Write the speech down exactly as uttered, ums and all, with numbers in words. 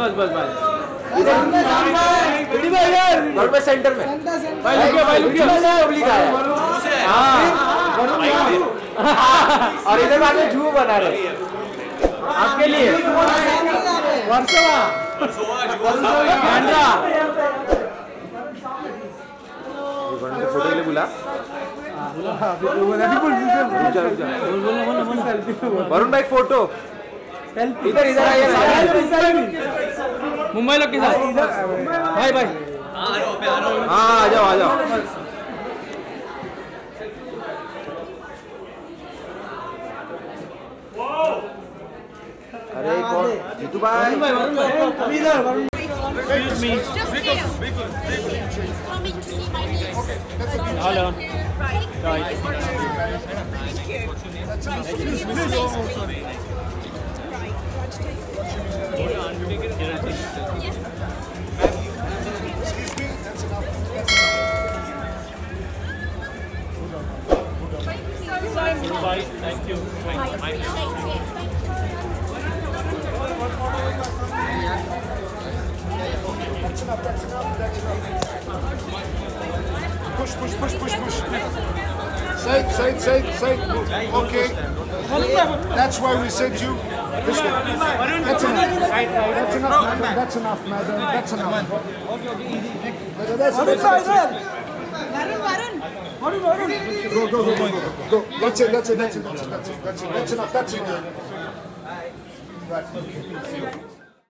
बस बस बस इधर पे सेंटर में भाई लुकिए भाई लुकिए पब्लिक आया हाँ और इधर बाद में झूम बना रहे आपके लिए वर्सोवा फोटो के लिए बुला वरुण भाई फोटो इधर इधर आइए मुंबई लोग के साथ भाई भाई हाँ आ जाओ आ जाओ अरे कौन जीतू भाई Excuse me. Hello. Right. Bye. Thank you. That's enough, that's enough, that's enough. Push, push, push, push, push. Side, side, side, side. Okay. That's why we sent you this way. That's enough. That's enough, madam. That's enough, madam. That's enough. That's enough. Varun, Varun. Varun, Varun. Go, go, go, go, go. That's it, that's it, that's it, that's it, that's it. That's enough, that's enough. Right.